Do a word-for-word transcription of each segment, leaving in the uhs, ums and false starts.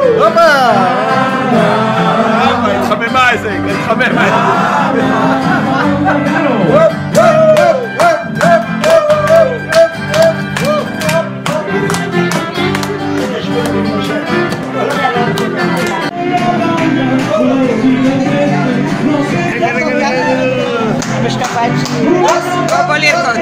הופה! התחממה איזה, התחממה. משקפיים שלי. בוא לרקוד.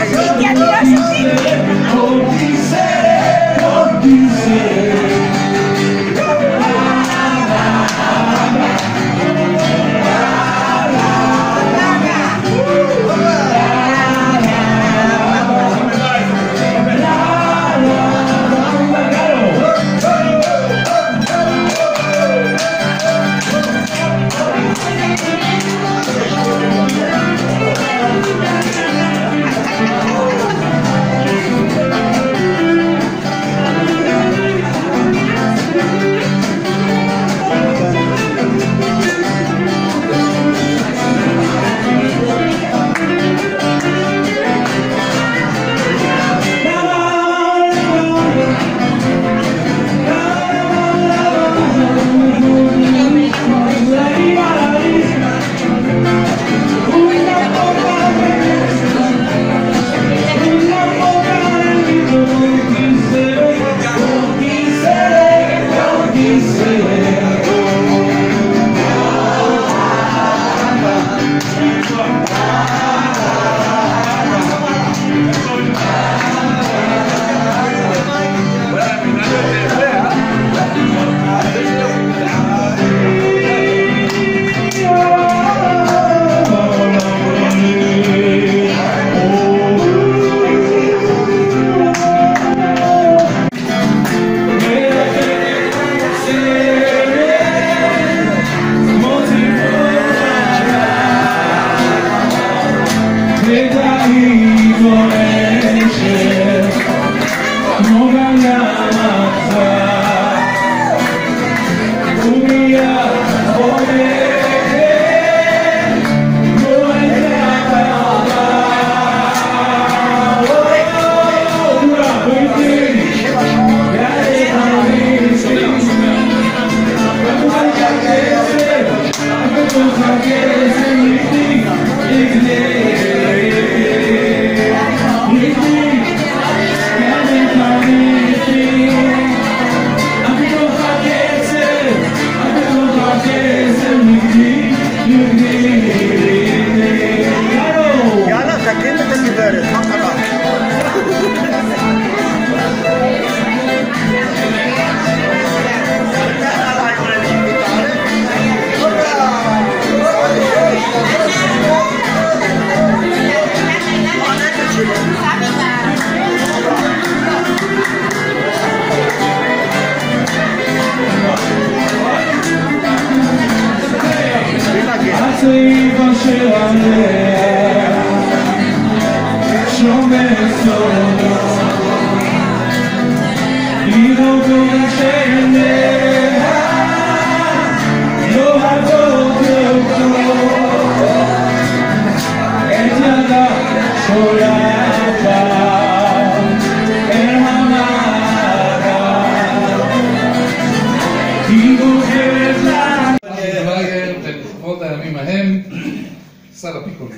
שר הפיקולים.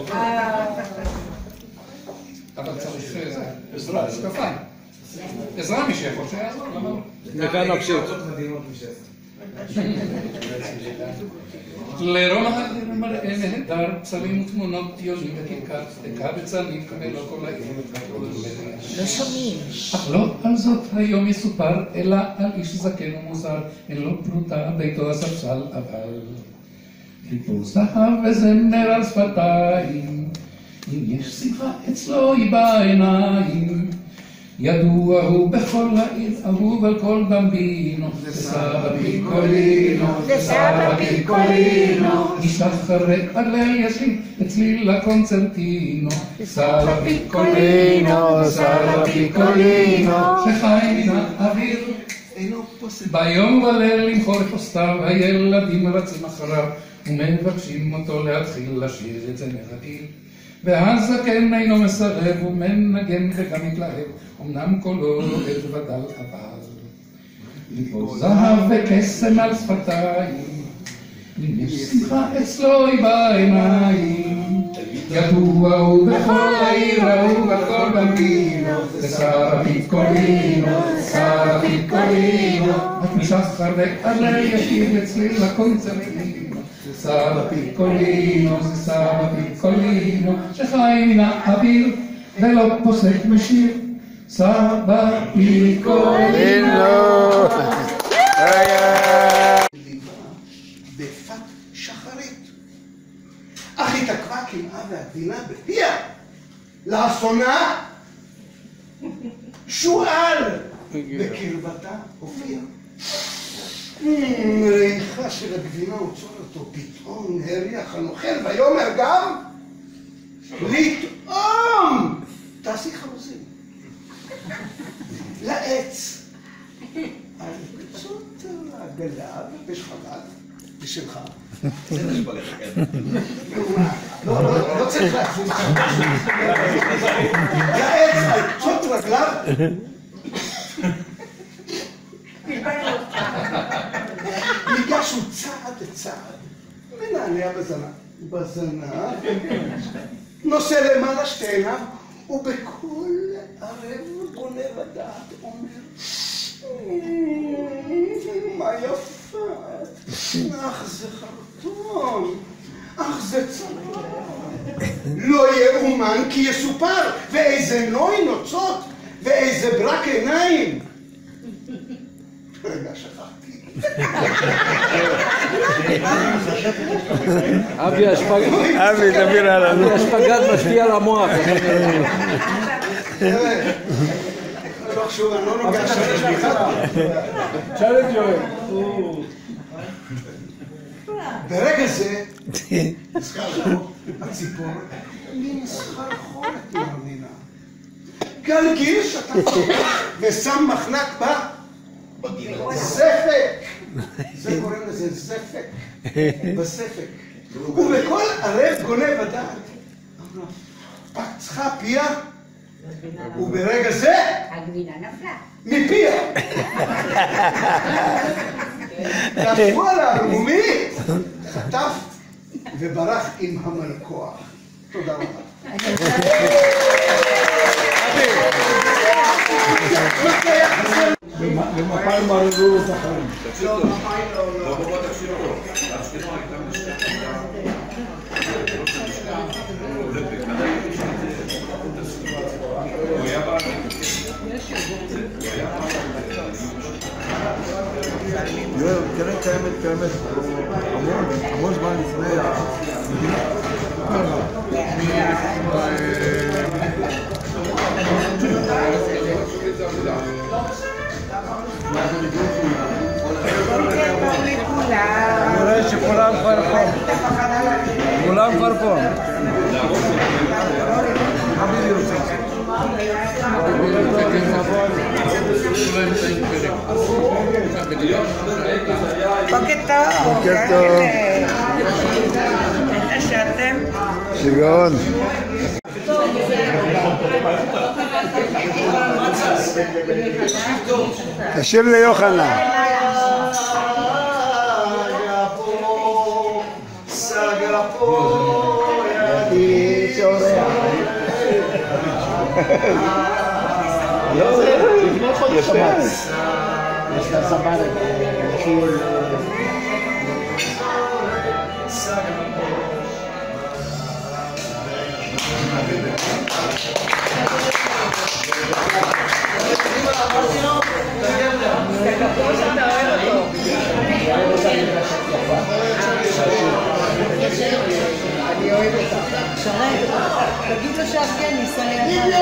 אבל צריך עזרה, משקפיים. עזרה מי שיכול שיעזור, למה לא? נקרא נקשיב. לרום המראה נהדר, צלים ותמונות דיונים בכיכר, דקה בצלים כמלו כל העיר. לא שומעים. אך לא על זאת היום יסופר, אלא על איש זקן ומוזר, אין לו פרוטה, ביתו הספסל, אבל חיפוש זהב וזמר על שפתיים, אם יש שמחה אצלו היא בעיניים. ידוע הוא בכל העיר, אהוב על כל במבינו, סבא פיקולינו, סבא פיקולינו, משחרק עד ליל ישלים אצליל הקונצרטינו, סבא פיקולינו, סבא פיקולינו, שחי מן האוויר, ביום ובליל למחור פוסטיו, הילדים רצים אחריו, ומבקשים אותו להתחיל לשיר את זה מרגיל. והזקן אינו מסרב ומנגן וגם מתלהב, אמנם קולו עד ודל אבל ליבו זהב וקסם על שפתיים, אם יש שמחה אצלו היא בעיניים, ידוע הוא בכל העיר ההוא בכל במגינו, זה שר הפיקולינו, שר הפיקולינו, את משחר ועלה ישיר אצלי לקונצרטינו, זה שר הפיקולינו, זה שר הפיקולינו, שחי מן האוויר ולא פוסק משיר, שר הפיקולינו. בפת שחרית. אך התעכבה קמעה והגבינה בפיה. לאסונה שועל בקרבתה הופיע. ריחה של הגבינה הוצור אותו פתאום הריח הנוכל ויאמר גם לטעום. תעשי חרוזים. לעץ. על קצות הגלב בשחלת בשלך. לא צריך להחזיר לך. לעץ על קצות רגליו. ניגשו צעד לצעד. מנענע בזנב. בזנב. נושא למעלה שתי עיניו. ובכל ערב גונב הדעת אומר מה יפה, אך זה חרטום, אך זה צנוע. לא יאומן כי יסופר, ואיזה נוי נוצות, ואיזה ברק עיניים. רגע, שכחתי. אבי השפגת משפיע על המוח. לא חשוב, אני לא נוגע שלוש בכלל. תשאל את יואל. ברגע זה, הציפור מסחרחורת מהמינה. גלגיר שטף ושם מחנק בה זפק. זה קוראים לזה זפק. בספק. ובכל ערב גונב הדעת. פצחה פיה. וברגע זה הגבינה נפלה מפיה נפלו על הערמומי, חטף וברח עם המלכוח. תודה רבה. ומפאי מרדו את החיים. לא, מפאי לא, לא. יואל, קרן קיימת, קיימת המון, המון זמן לפני ה... אני רואה שכולם כבר פה. כולם כבר פה. חביבי רוצה. בוקר טוב. בוקר טוב. איך שאתם? שיגעון. תשאיר ליוחנן. אני אוהב אותך. שרן, תגיד לו שארגן, ניסה לידך.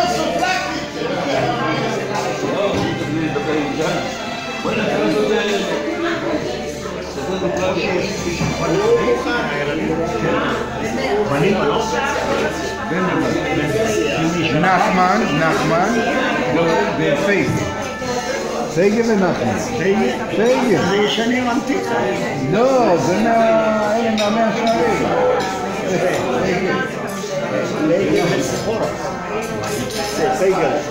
נחמן, נחמן ופייג. פייגל ונחמן. פייגל. זה ישנים עמתיך. לא, זה מהמאה שערים. פייגל.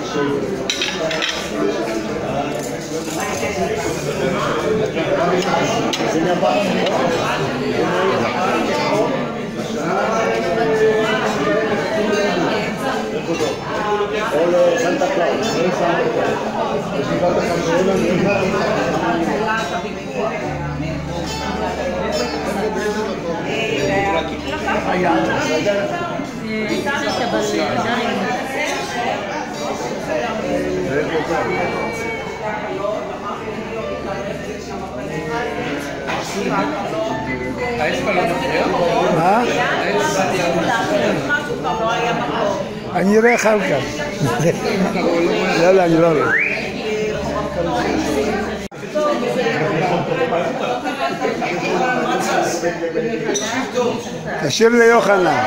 או לסנטה קלאוס. האצבע לא מפריע? מה? אני אראה אחר כך. לא, לא, אני לא רואה. תשאיר ליוחנן.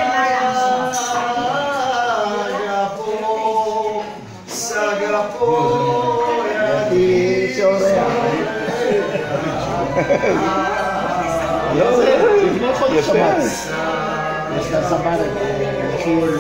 יש לה זמר חיול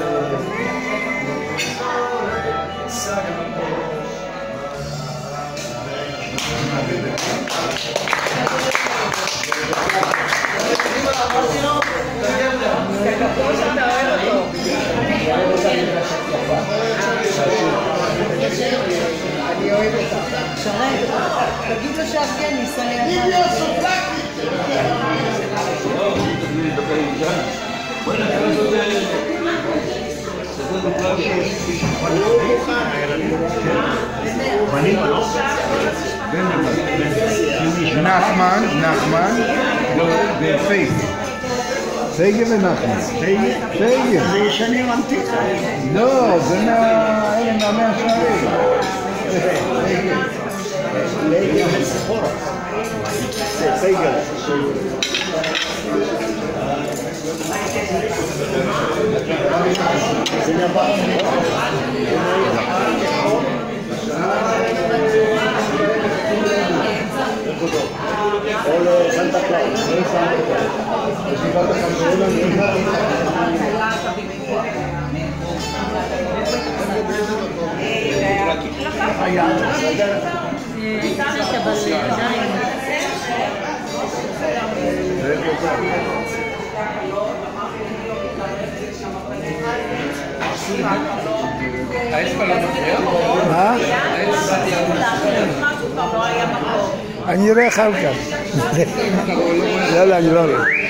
אני אוהב אותך. שרן, תגיד לו שארגן, ניסה לידך. נחמן, נחמן ופייג. פייגל ונחמן. פייגל. זה ישנים ענתיקה. לא, זה מהמאה השערים. פייגל וסחורה. זה פייגל. זה נבא. או לסנטה קלאוס. האצבע לא מפריע? מה? אני אראה אחר כך. לא, לא, אני לא רואה.